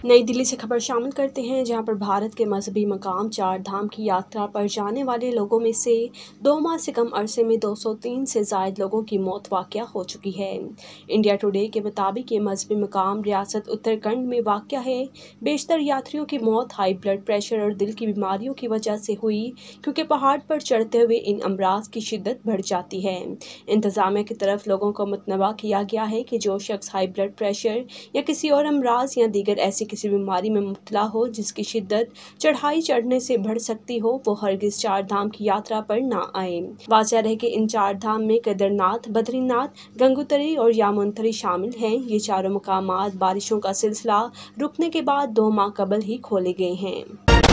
नई दिल्ली से खबर शामिल करते हैं, जहां पर भारत के मजहबी मकाम चार धाम की यात्रा पर जाने वाले लोगों में से 2 माह से कम अरसे में 203 से ज़ायद लोगों की मौत वाक़या हो चुकी है। इंडिया टुडे के मुताबिक ये मजहबी मकाम रियासत उत्तराखंड में वाक़या है। बेशतर यात्रियों की मौत हाई ब्लड प्रेशर और दिल की बीमारियों की वजह से हुई, क्योंकि पहाड़ पर चढ़ते हुए इन अमराज की शिद्दत बढ़ जाती है। इंतज़ामिया की तरफ लोगों को मुतनबा किया गया है कि जो शख्स हाई ब्लड प्रेशर या किसी और अमराज या दीगर ऐसी किसी बीमारी में मुब्तला हो जिसकी शिद्दत चढ़ाई चढ़ने से बढ़ सकती हो, वो हरगिज चार धाम की यात्रा पर ना आए। वाज़ेह रहे कि इन चार धाम में केदारनाथ, बद्रीनाथ, गंगोत्री और यामुनोत्री शामिल हैं। ये चारों मकामात बारिशों का सिलसिला रुकने के बाद 2 माह कबल ही खोले गए हैं।